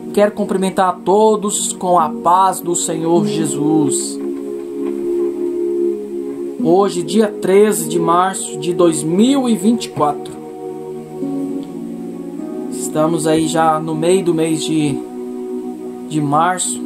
Quero cumprimentar a todos com a paz do Senhor Jesus. Hoje, dia 13 de março de 2024. Estamos aí já no meio do mês de março.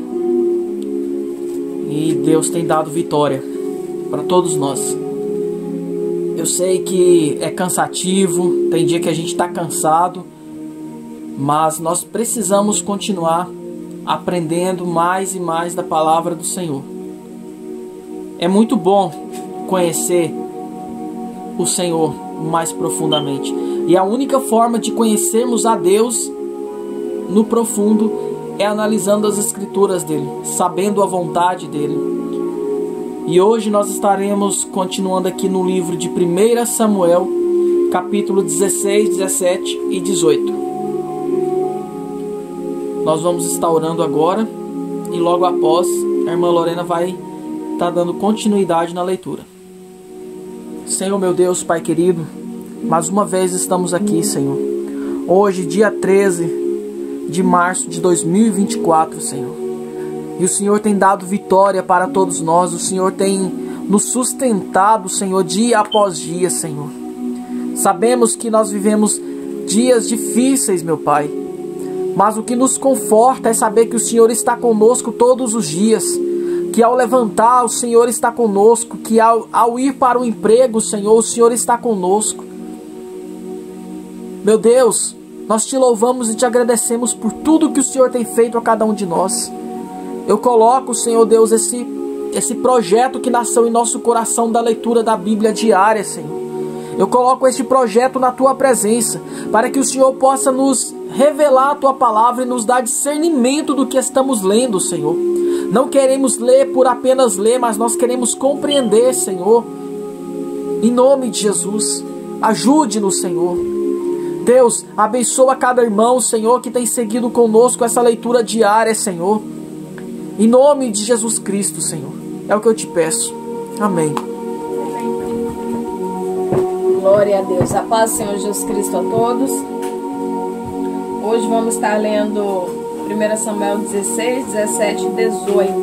E Deus tem dado vitória para todos nós. Eu sei que é cansativo, tem dia que a gente está cansado, mas nós precisamos continuar aprendendo mais e mais da palavra do Senhor. É muito bom conhecer o Senhor mais profundamente. E a única forma de conhecermos a Deus no profundo é analisando as escrituras dele, sabendo a vontade dele. E hoje nós estaremos continuando aqui no livro de 1 Samuel, capítulo 16, 17 e 18. Nós vamos estar orando agora e logo após a irmã Lorena vai estar dando continuidade na leitura. Senhor meu Deus, Pai querido, mais uma vez estamos aqui, Senhor. Hoje, dia 13 de março de 2024, Senhor. E o Senhor tem dado vitória para todos nós. O Senhor tem nos sustentado, Senhor, dia após dia, Senhor. Sabemos que nós vivemos dias difíceis, meu Pai. Mas o que nos conforta é saber que o Senhor está conosco todos os dias. Que ao levantar, o Senhor está conosco. Que ao ir para o emprego, Senhor, o Senhor está conosco. Meu Deus, nós te louvamos e te agradecemos por tudo que o Senhor tem feito a cada um de nós. Eu coloco, Senhor Deus, esse projeto que nasceu em nosso coração da leitura da Bíblia diária, Senhor. Eu coloco este projeto na Tua presença, para que o Senhor possa nos revelar a Tua palavra e nos dar discernimento do que estamos lendo, Senhor. Não queremos ler por apenas ler, mas nós queremos compreender, Senhor. Em nome de Jesus, ajude-nos, Senhor. Deus, abençoa cada irmão, Senhor, que tem seguido conosco essa leitura diária, Senhor. Em nome de Jesus Cristo, Senhor. É o que eu te peço. Amém. Glória a Deus. A paz do Senhor Jesus Cristo a todos. Hoje vamos estar lendo 1 Samuel 16, 17 e 18.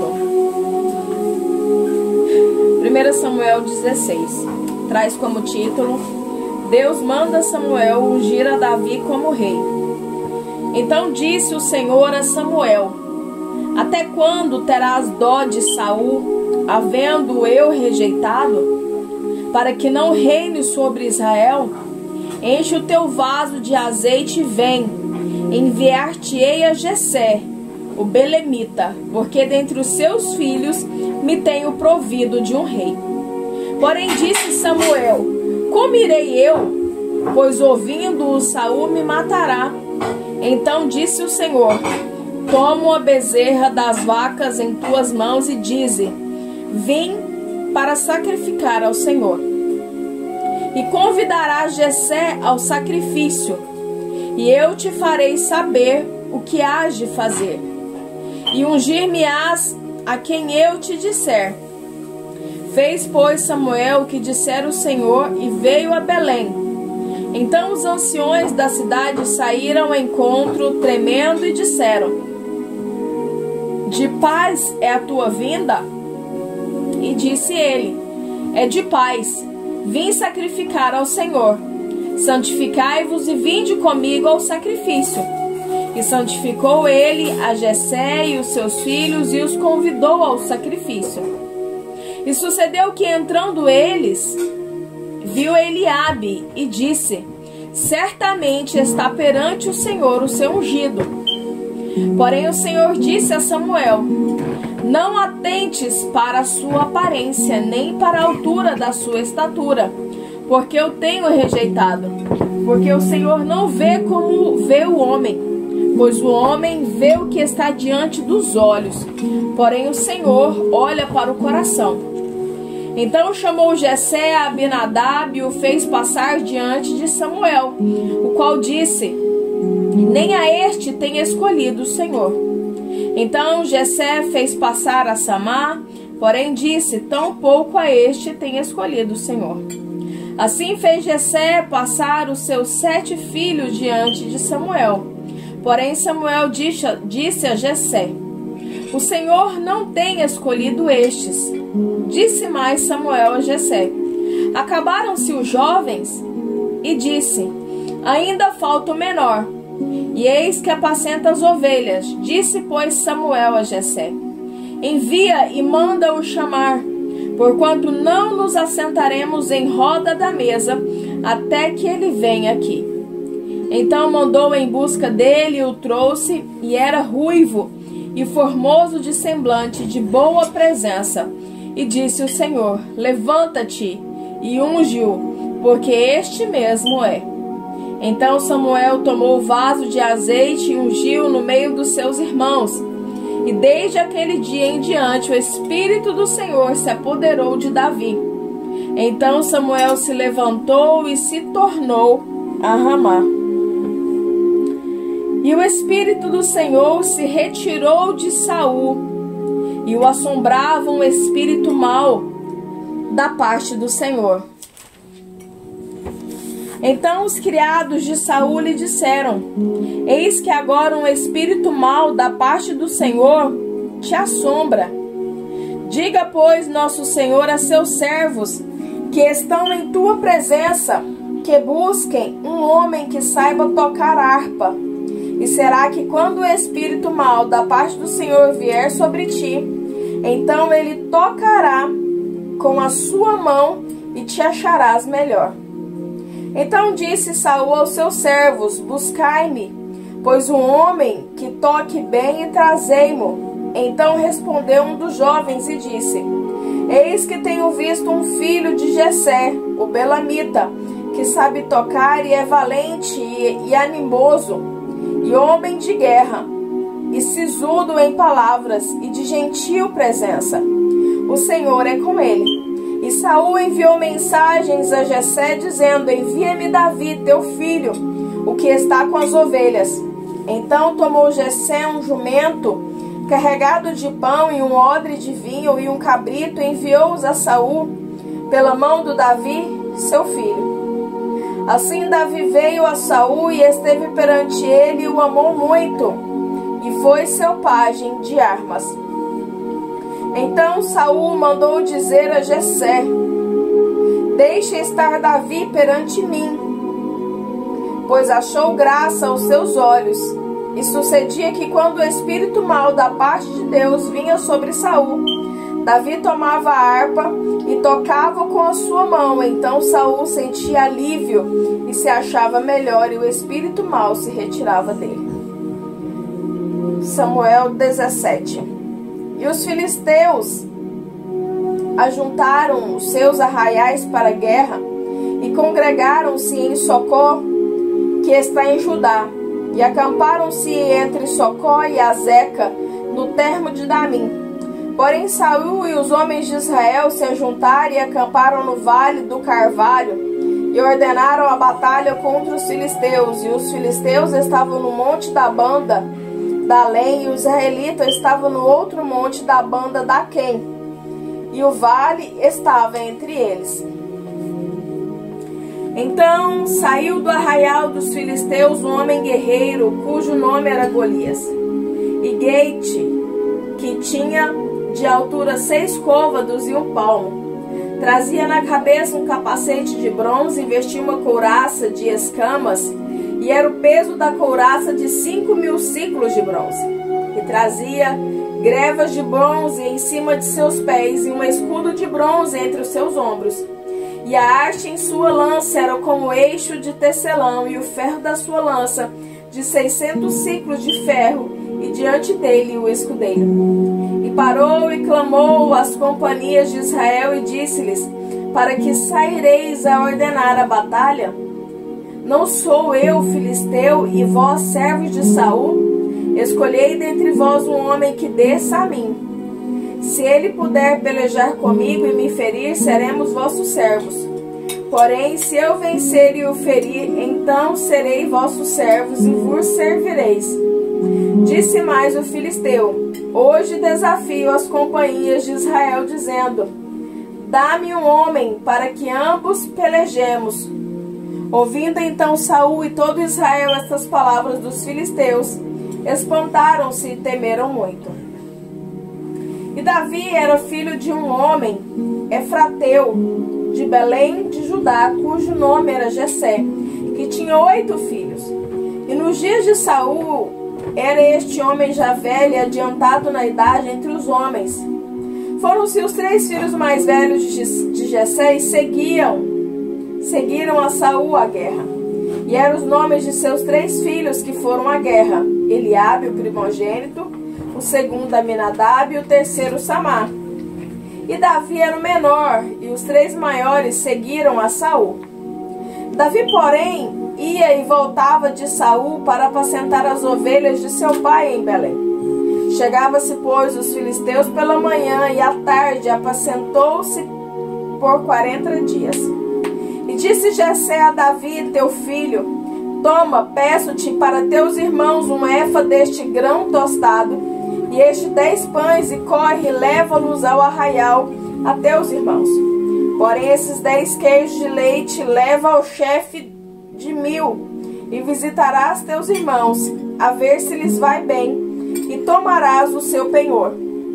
1 Samuel 16 traz como título: Deus manda Samuel ungir a Davi como rei. Então disse o Senhor a Samuel: Até quando terás dó de Saul, havendo eu rejeitado? Para que não reine sobre Israel? Enche o teu vaso de azeite e vem. Enviar-te-ei a Jessé, o belemita, porque dentre os seus filhos me tenho provido de um rei. Porém disse Samuel: Como irei eu? Pois ouvindo-o Saul me matará. Então disse o Senhor: Toma a bezerra das vacas em tuas mãos e dize: Vim para sacrificar ao Senhor. E convidarás Jessé ao sacrifício, e eu te farei saber o que hás de fazer. E ungir-me-ás a quem eu te disser. Fez, pois, Samuel o que dissera o Senhor e veio a Belém. Então os anciões da cidade saíram ao encontro, tremendo, e disseram: De paz é a tua vinda? E disse ele: É de paz. Vim sacrificar ao Senhor. Santificai-vos e vinde comigo ao sacrifício. E santificou ele a Jessé e os seus filhos e os convidou ao sacrifício. E sucedeu que, entrando eles, viu Eliabe e disse: Certamente está perante o Senhor o seu ungido. Porém o Senhor disse a Samuel: Não atentes para a sua aparência, nem para a altura da sua estatura, porque eu tenho rejeitado. Porque o Senhor não vê como vê o homem, pois o homem vê o que está diante dos olhos, porém o Senhor olha para o coração. Então chamou Jessé a Abinadab e o fez passar diante de Samuel, o qual disse: Nem a este tem escolhido o Senhor. Então Jessé fez passar a Samá, porém disse: Tampouco a este tem escolhido o Senhor. Assim fez Jessé passar os seus 7 filhos diante de Samuel. Porém Samuel disse a Jessé: o Senhor não tem escolhido estes. Disse mais Samuel a Jessé: acabaram-se os jovens? E disse: ainda falta o menor, e eis que apacenta as ovelhas. Disse, pois, Samuel a Jessé: envia e manda-o chamar, porquanto não nos assentaremos em roda da mesa até que ele venha aqui. Então mandou em busca dele e o trouxe, e era ruivo e formoso de semblante, de boa presença. E disse o Senhor: levanta-te e unge-o, porque este mesmo é. Então Samuel tomou o vaso de azeite e ungiu no meio dos seus irmãos. E desde aquele dia em diante o Espírito do Senhor se apoderou de Davi. Então Samuel se levantou e se tornou a Ramá. E o Espírito do Senhor se retirou de Saul, e o assombrava um espírito mau da parte do Senhor. Então os criados de Saul lhe disseram: eis que agora um espírito mau da parte do Senhor te assombra. Diga, pois, nosso Senhor a seus servos que estão em tua presença, que busquem um homem que saiba tocar harpa. E será que quando o espírito mau da parte do Senhor vier sobre ti, então ele tocará com a sua mão e te acharás melhor. Então disse Saul aos seus servos: buscai-me, pois um homem que toque bem, e trazei-mo. Então respondeu um dos jovens e disse: eis que tenho visto um filho de Jessé, o belamita, que sabe tocar e é valente e animoso, e homem de guerra, e sisudo em palavras, e de gentil presença. O Senhor é com ele. E Saul enviou mensagens a Jessé, dizendo: envia-me Davi, teu filho, o que está com as ovelhas. Então tomou Jessé um jumento carregado de pão e um odre de vinho e um cabrito, e enviou-os a Saul pela mão do Davi, seu filho. Assim Davi veio a Saul e esteve perante ele, e o amou muito, e foi seu pajem de armas. Então Saul mandou dizer a Jessé: deixe estar Davi perante mim, pois achou graça aos seus olhos. E sucedia que quando o espírito mau da parte de Deus vinha sobre Saul, Davi tomava a harpa e tocava com a sua mão. Então Saul sentia alívio e se achava melhor, e o espírito mau se retirava dele. Samuel 17. E os filisteus ajuntaram os seus arraiais para a guerra e congregaram-se em Socó, que está em Judá, e acamparam-se entre Socó e Azeca, no termo de Damim. Porém Saul e os homens de Israel se ajuntaram e acamparam no vale do Carvalho, e ordenaram a batalha contra os filisteus. E os filisteus estavam no monte da banda da Além, e os israelitas estavam no outro monte da banda da Quem, e o vale estava entre eles. Então saiu do arraial dos filisteus um homem guerreiro, cujo nome era Golias, e Gate, que tinha de altura 6 côvados e 1 palmo. Trazia na cabeça um capacete de bronze e vestia uma couraça de escamas, e era o peso da couraça de 5.000 ciclos de bronze. E trazia grevas de bronze em cima de seus pés, e um escudo de bronze entre os seus ombros. E a haste em sua lança era como eixo de tecelão, e o ferro da sua lança de 600 ciclos de ferro, e diante dele o escudeiro. E parou e clamou às companhias de Israel e disse-lhes: para que saireis a ordenar a batalha? Não sou eu filisteu, e vós servos de Saul? Escolhei dentre vós um homem que desça a mim. Se ele puder pelejar comigo e me ferir, seremos vossos servos. Porém, se eu vencer e o ferir, então serei vossos servos e vos servireis. Disse mais o filisteu: hoje desafio as companhias de Israel, dizendo: dá-me um homem para que ambos pelejemos. Ouvindo então Saul e todo Israel estas palavras dos filisteus, espantaram-se e temeram muito. E Davi era filho de um homem, efrateu, de Belém de Judá, cujo nome era Jessé, que tinha 8 filhos. E nos dias de Saul, era este homem já velho e adiantado na idade entre os homens. Foram-se os 3 filhos mais velhos de Jessé e seguiram a Saul à guerra. E eram os nomes de seus 3 filhos que foram à guerra: Eliabe, o primogênito, o segundo Aminadab e o terceiro Samá. E Davi era o menor, e os 3 maiores seguiram a Saul. Davi, porém, ia e voltava de Saul para apacentar as ovelhas de seu pai em Belém. Chegava-se, pois, os filisteus pela manhã, e à tarde apacentou-se por 40 dias. E disse Jessé a Davi, teu filho: toma, peço-te para teus irmãos um efa deste grão tostado, e este 10 pães, e corre e leva-los ao arraial a teus irmãos. Porém, esses 10 queijos de leite leva ao chefe de 1000, e visitarás teus irmãos, a ver se lhes vai bem, e tomarás o seu penhor.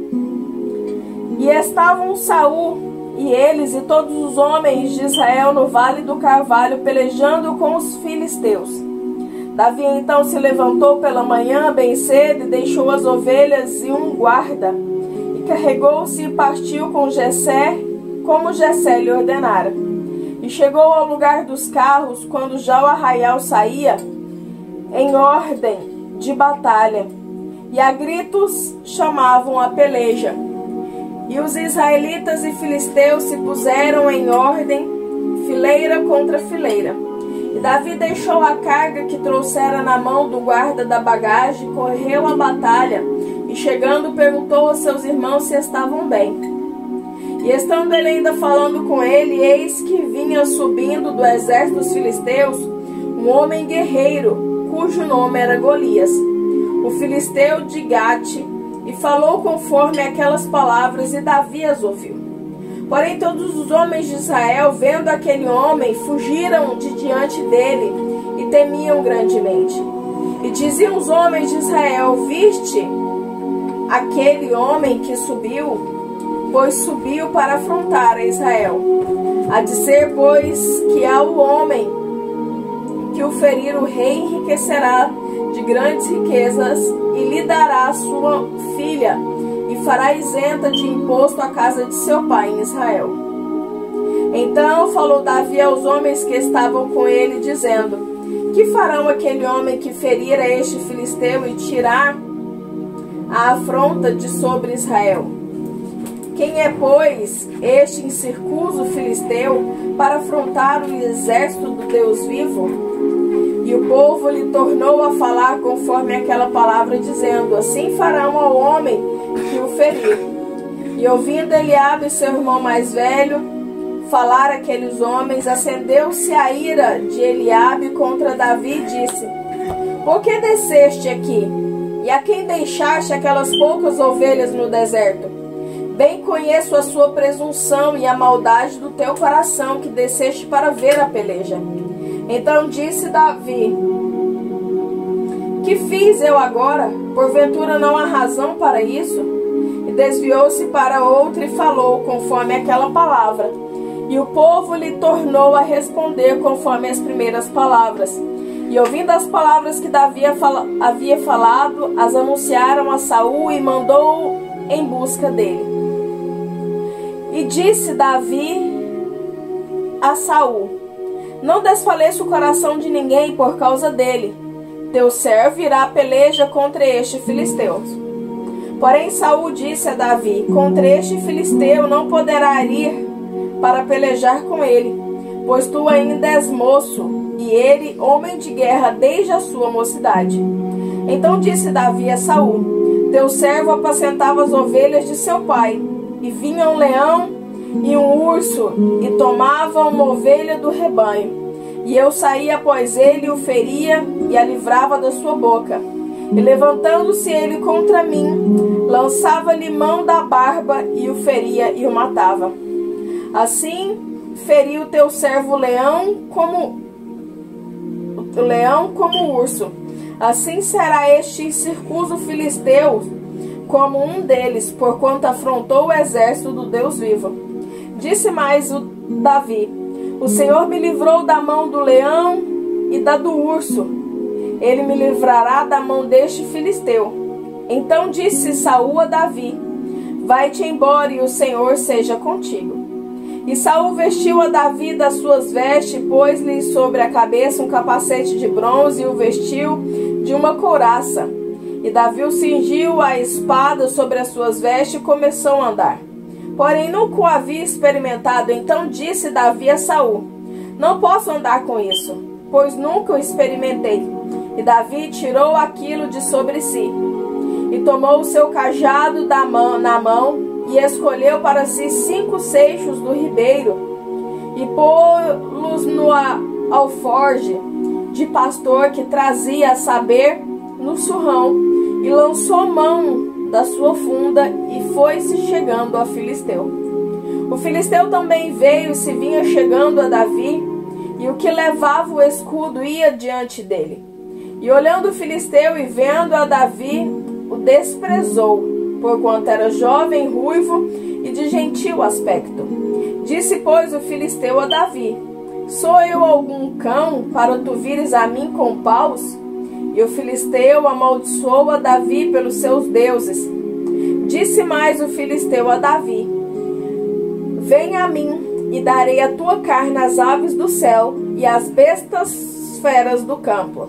E estavam Saul e eles e todos os homens de Israel no vale do Carvalho, pelejando com os filisteus. Davi então se levantou pela manhã bem cedo e deixou as ovelhas e um guarda, e carregou-se e partiu com Jessé, como Jessé lhe ordenara. E chegou ao lugar dos carros, quando já o arraial saía em ordem de batalha, e a gritos chamavam a peleja. E os israelitas e filisteus se puseram em ordem, fileira contra fileira. E Davi deixou a carga que trouxera na mão do guarda da bagagem, correu a batalha, e chegando perguntou aos seus irmãos se estavam bem. E estando ele ainda falando com ele, eis que vinha subindo do exército dos filisteus um homem guerreiro, cujo nome era Golias, o filisteu de Gate, e falou conforme aquelas palavras, e Davi as ouviu. Porém todos os homens de Israel, vendo aquele homem, fugiram de diante dele, e temiam grandemente. E diziam os homens de Israel: viste aquele homem que subiu? Pois subiu para afrontar a Israel. Há de ser, pois, que ao homem que o ferir, o rei enriquecerá de grandes riquezas, e lhe dará sua filha, e fará isenta de imposto a casa de seu pai em Israel. Então falou Davi aos homens que estavam com ele, dizendo: que farão aquele homem que ferir a este filisteu e tirar a afronta de sobre Israel? Quem é, pois, este incircuso filisteu para afrontar o exército do Deus vivo? E o povo lhe tornou a falar conforme aquela palavra, dizendo: assim farão ao homem que o ferir. E ouvindo Eliabe, seu irmão mais velho, falar aqueles homens, acendeu-se a ira de Eliabe contra Davi e disse: por que desceste aqui? E a quem deixaste aquelas poucas ovelhas no deserto? Bem conheço a sua presunção e a maldade do teu coração, que desceste para ver a peleja. Então disse Davi: que fiz eu agora? Porventura não há razão para isso? E desviou-se para outro e falou conforme aquela palavra. E o povo lhe tornou a responder conforme as primeiras palavras. E ouvindo as palavras que Davi havia falado, as anunciaram a Saul e mandou em busca dele. E disse Davi a Saul: não desfaleça o coração de ninguém por causa dele. Teu servo irá à peleja contra este filisteu. Porém Saul disse a Davi: contra este filisteu não poderá ir para pelejar com ele, pois tu ainda és moço, e ele homem de guerra desde a sua mocidade. Então disse Davi a Saul: teu servo apacentava as ovelhas de seu pai, e vinha um leão e um urso, e tomava uma ovelha do rebanho. E eu saía após ele, e o feria, e a livrava da sua boca. E levantando-se ele contra mim, lançava-lhe mão da barba, e o feria e o matava. Assim feriu teu servo o leão, como o leão como o urso. Assim será este circunciso filisteu como um deles, porquanto afrontou o exército do Deus vivo. Disse mais o Davi: o Senhor me livrou da mão do leão e da do urso. Ele me livrará da mão deste filisteu. Então disse Saul a Davi: vai-te embora e o Senhor seja contigo. E Saul vestiu a Davi das suas vestes, pôs-lhe sobre a cabeça um capacete de bronze e o vestiu de uma couraça. E Davi o cingiu a espada sobre as suas vestes e começou a andar. Porém nunca o havia experimentado. Então disse Davi a Saul: não posso andar com isso, pois nunca o experimentei. E Davi tirou aquilo de sobre si, e tomou o seu cajado na mão, e escolheu para si 5 seixos do ribeiro, e pô-los no alforje de pastor que trazia, a saber, no surrão, e lançou mão da sua funda, e foi-se chegando a Filisteu. O filisteu também veio e se vinha chegando a Davi, e o que levava o escudo ia diante dele. E olhando o filisteu e vendo a Davi, o desprezou, porquanto era jovem, ruivo e de gentil aspecto. Disse, pois, o filisteu a Davi: sou eu algum cão para tu vires a mim com paus? E o filisteu amaldiçoou a Davi pelos seus deuses. Disse mais o filisteu a Davi: vem a mim, e darei a tua carne às aves do céu e às bestas feras do campo.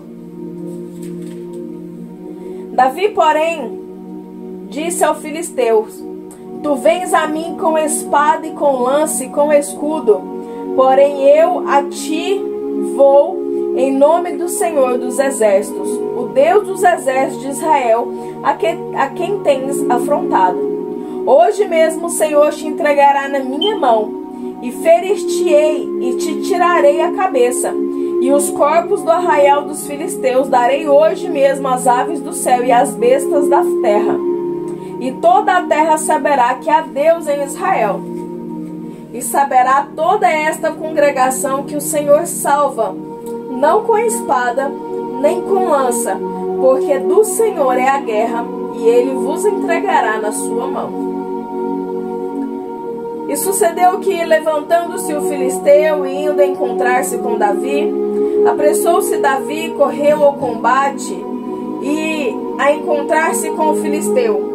Davi, porém, disse ao filisteu: tu vens a mim com espada e com lança e com escudo, porém eu a ti vou em nome do Senhor dos exércitos, o Deus dos exércitos de Israel, a quem tens afrontado. Hoje mesmo o Senhor te entregará na minha mão, e ferir-te-ei e te tirarei a cabeça, e os corpos do arraial dos filisteus darei hoje mesmo às aves do céu e às bestas da terra. E toda a terra saberá que há Deus em Israel. E saberá toda esta congregação que o Senhor salva, não com espada, nem com lança, porque do Senhor é a guerra, e ele vos entregará na sua mão. E sucedeu que, levantando-se o filisteu e indo encontrar-se com Davi, apressou-se Davi e correu ao combate, e a encontrar-se com o filisteu.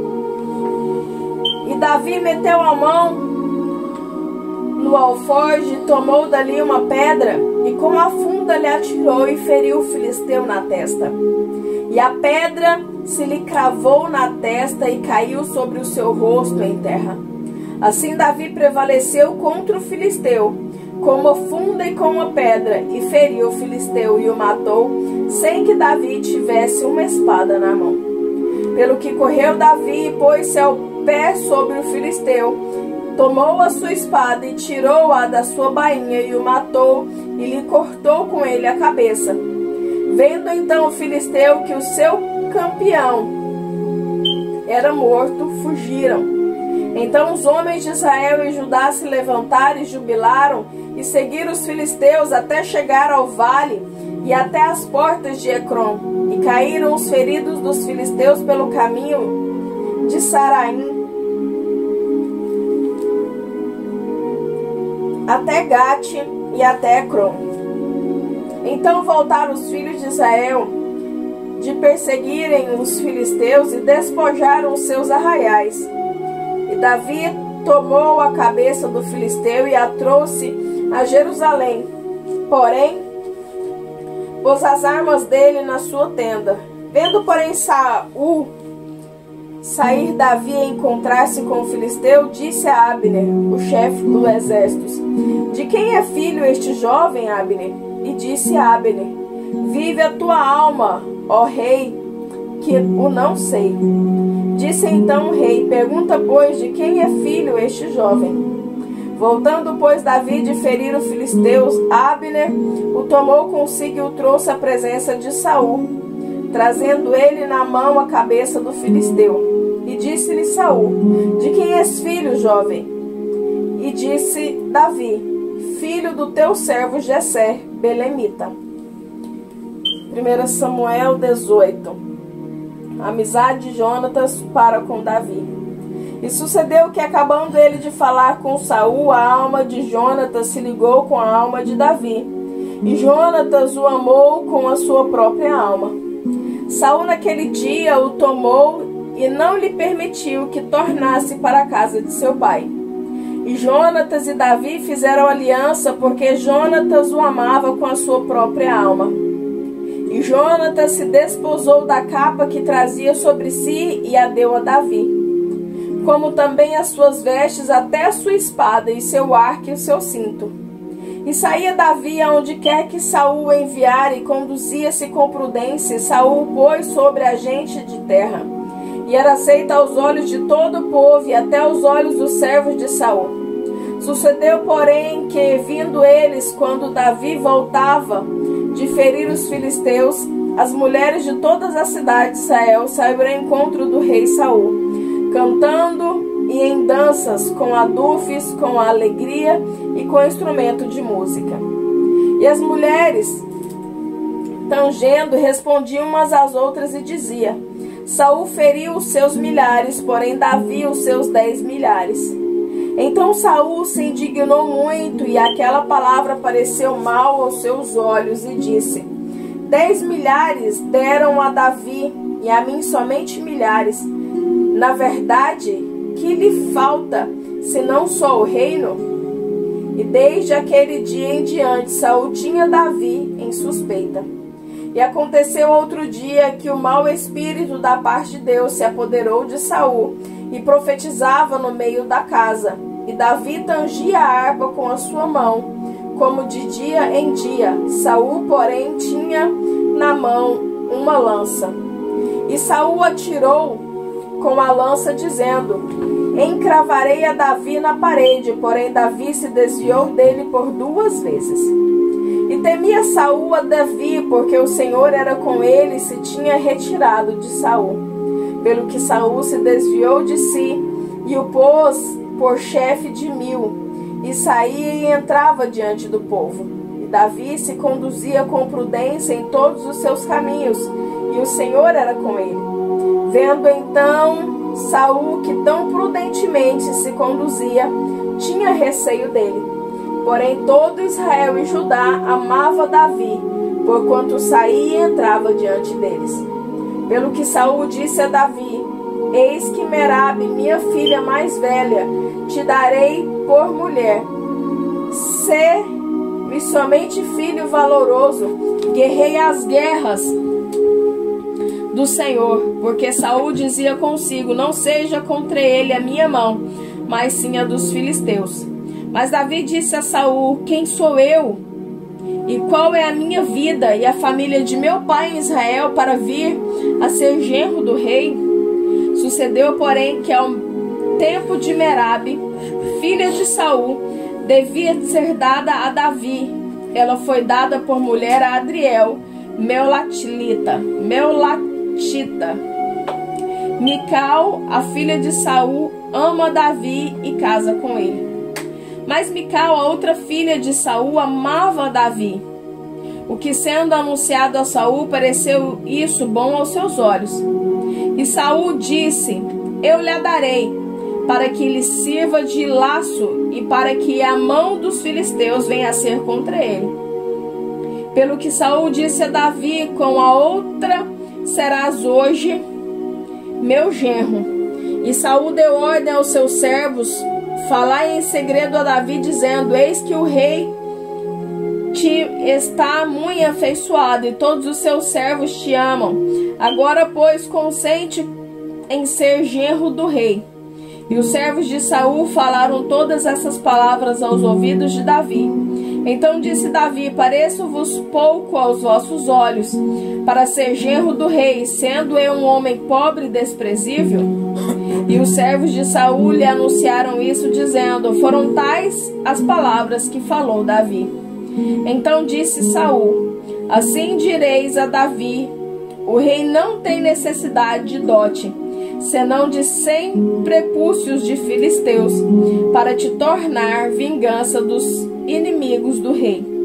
E Davi meteu a mão no alforje, tomou dali uma pedra, e com a funda lhe atirou e feriu o filisteu na testa. E a pedra se lhe cravou na testa e caiu sobre o seu rosto em terra. Assim Davi prevaleceu contra o filisteu, com uma funda e com uma pedra, e feriu o filisteu e o matou, sem que Davi tivesse uma espada na mão. Pelo que correu Davi e pôs-se ao pé sobre o filisteu, tomou a sua espada e tirou-a da sua bainha e o matou, e lhe cortou com ele a cabeça. Vendo então o filisteu que o seu campeão era morto, fugiram. Então os homens de Israel e Judá se levantaram e jubilaram, e seguiram os filisteus até chegar ao vale e até as portas de Ecrom. E caíram os feridos dos filisteus pelo caminho de Saraim até Gate e até Ecrom. Então voltaram os filhos de Israel de perseguirem os filisteus e despojaram os seus arraiais. E Davi tomou a cabeça do filisteu e a trouxe a Jerusalém. Porém, pôs as armas dele na sua tenda. Vendo, porém, Saul sair Davi e encontrar-se com o filisteu, disse a Abner, o chefe do exército: de quem é filho este jovem, Abner? E disse a Abner: vive a tua alma, ó rei, que o não sei. Disse então o rei: pergunta, pois, de quem é filho este jovem? Voltando, pois, Davi de ferir o filisteu, Abner o tomou consigo e o trouxe à presença de Saul, trazendo ele na mão a cabeça do filisteu. E disse-lhe Saul: de quem és filho, jovem? E disse Davi: filho do teu servo Jessé, belemita. 1 Samuel 18. Amizade de Jonatas para com Davi. E sucedeu que, acabando ele de falar com Saul, a alma de Jonatas se ligou com a alma de Davi, e Jonatas o amou com a sua própria alma. Saul naquele dia o tomou e não lhe permitiu que tornasse para a casa de seu pai. E Jonatas e Davi fizeram aliança, porque Jonatas o amava com a sua própria alma. E Jonatas se desposou da capa que trazia sobre si e a deu a Davi, como também as suas vestes, até a sua espada e seu arco e o seu cinto. E saía Davi aonde quer que Saul o enviara, e conduzia-se com prudência. Saul o pôs sobre a gente de terra, e era aceito aos olhos de todo o povo e até aos olhos dos servos de Saul. Sucedeu, porém, que, vindo eles, quando Davi voltava de ferir os filisteus, as mulheres de todas as cidades de Israel saíram ao encontro do rei Saul, cantando e em danças, com adufes, com alegria e com instrumento de música. E as mulheres, tangendo, respondiam umas às outras e dizia: Saul feriu os seus milhares, porém Davi os seus 10 milhares. Então Saul se indignou muito, e aquela palavra pareceu mal aos seus olhos, e disse: 10 milhares deram a Davi, e a mim somente milhares. Na verdade, que lhe falta, senão só o reino? E desde aquele dia em diante, Saul tinha Davi em suspeita. E aconteceu outro dia que o mau espírito da parte de Deus se apoderou de Saul, e profetizava no meio da casa. E Davi tangia a harpa com a sua mão, como de dia em dia. Saul, porém, tinha na mão uma lança. E Saul atirou com a lança, dizendo: encravarei a Davi na parede. Porém Davi se desviou dele por 2 vezes. E temia Saul a Davi, porque o Senhor era com ele e se tinha retirado de Saul. Pelo que Saul se desviou de si e o pôs por chefe de 1000, e saía e entrava diante do povo. E Davi se conduzia com prudência em todos os seus caminhos, e o Senhor era com ele. Vendo então Saul que tão prudentemente se conduzia, tinha receio dele. Porém todo Israel e Judá amava Davi, porquanto saía e entrava diante deles. Pelo que Saul disse a Davi: eis que Merabe, minha filha mais velha, te darei por mulher. Sê-me somente filho valoroso, guerrei as guerras do Senhor. Porque Saul dizia consigo: não seja contra ele a minha mão, mas sim a dos filisteus. Mas Davi disse a Saul: quem sou eu? E qual é a minha vida e a família de meu pai em Israel para vir a ser genro do rei? Sucedeu, porém, que ao tempo de Merabe, filha de Saul, devia ser dada a Davi. Ela foi dada por mulher a Adriel, Meolatita. Mical, a filha de Saul, ama Davi e casa com ele. Mas Mical, a outra filha de Saul, amava Davi, o que, sendo anunciado a Saul, pareceu isso bom aos seus olhos. E Saul disse: eu lhe a darei, para que lhe sirva de laço, e para que a mão dos filisteus venha a ser contra ele. Pelo que Saul disse a Davi: com a outra serás hoje meu genro. E Saul deu ordem aos seus servos: falai em segredo a Davi, dizendo: eis que o rei te está muito afeiçoado, e todos os seus servos te amam. Agora, pois, consente em ser genro do rei. E os servos de Saul falaram todas essas palavras aos ouvidos de Davi. Então disse Davi: pareço-vos pouco aos vossos olhos para ser genro do rei, sendo eu um homem pobre e desprezível? E os servos de Saul lhe anunciaram isso, dizendo: foram tais as palavras que falou Davi. Então disse Saul: assim direis a Davi: o rei não tem necessidade de dote, senão de 100 prepúcios de filisteus, para te tornar vingança dos inimigos do rei.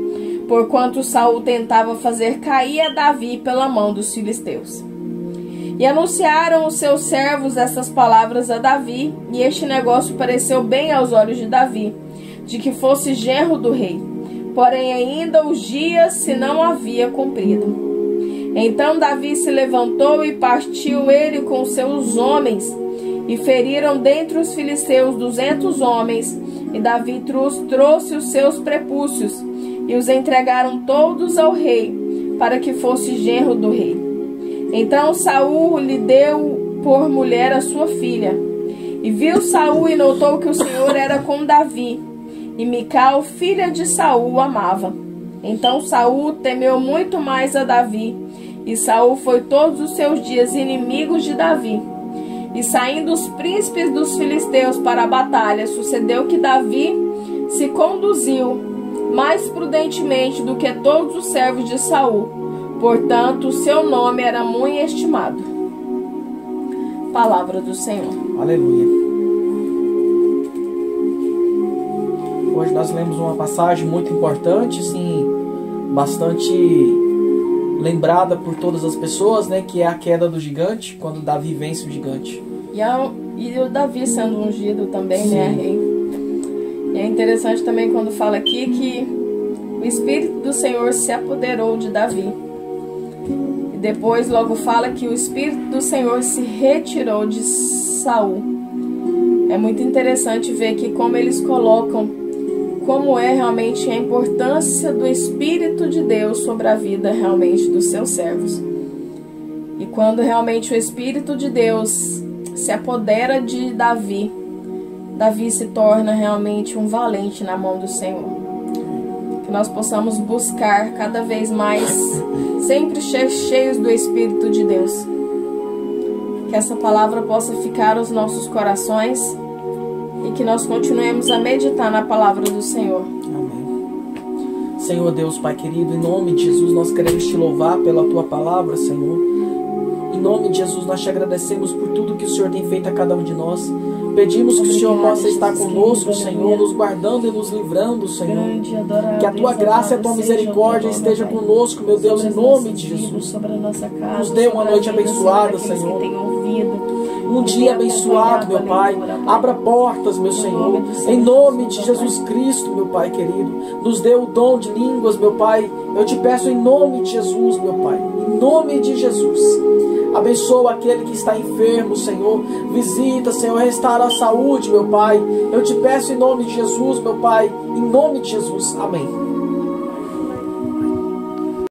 porquanto Saul tentava fazer cair a Davi pela mão dos filisteus. E anunciaram os seus servos essas palavras a Davi, e este negócio pareceu bem aos olhos de Davi, de que fosse genro do rei. Porém ainda os dias se não havia cumprido. Então Davi se levantou e partiu ele com seus homens, e feriram dentre os filisteus 200 homens, e Davi trouxe os seus prepúcios, e os entregaram todos ao rei, para que fosse genro do rei. Então Saul lhe deu por mulher a sua filha. E viu Saul e notou que o Senhor era com Davi, e Mical, filha de Saul, o amava. Então Saul temeu muito mais a Davi, e Saul foi todos os seus dias inimigo de Davi. E saindo os príncipes dos filisteus para a batalha, sucedeu que Davi se conduziu mais prudentemente do que todos os servos de Saul. Portanto, o seu nome era muito estimado. Palavra do Senhor. Aleluia. Hoje nós lemos uma passagem muito importante, sim, bastante lembrada por todas as pessoas, né, que é a queda do gigante, quando Davi vence o gigante. E o Davi sendo ungido também, sim, né, rei? E é interessante também quando fala aqui que o Espírito do Senhor se apoderou de Davi. E depois logo fala que o Espírito do Senhor se retirou de Saul. É muito interessante ver que como eles colocam como é realmente a importância do Espírito de Deus sobre a vida realmente dos seus servos. E quando realmente o Espírito de Deus se apodera de Davi, Davi se torna realmente um valente na mão do Senhor. Que nós possamos buscar cada vez mais, sempre cheios do Espírito de Deus. Que essa palavra possa ficar aos nossos corações e que nós continuemos a meditar na palavra do Senhor. Amém. Senhor Deus, Pai querido, em nome de Jesus, nós queremos te louvar pela tua palavra, Senhor. Em nome de Jesus, nós te agradecemos por tudo que o Senhor tem feito a cada um de nós. Pedimos que o Senhor possa estar conosco, Senhor, nos guardando e nos livrando, Senhor. Que a tua graça e a tua misericórdia esteja conosco, meu Deus, em nome de Jesus. Nos dê uma noite abençoada, Senhor. Um dia abençoado, meu Pai. Abra portas, meu Senhor. Em nome de Jesus Cristo, meu Pai querido. Nos dê o dom de línguas, meu Pai. Eu te peço em nome de Jesus, meu Pai. Em nome de Jesus. Abençoa aquele que está enfermo, Senhor. Visita, Senhor, restaura a saúde, meu Pai. Eu te peço em nome de Jesus, meu Pai. Em nome de Jesus. Amém.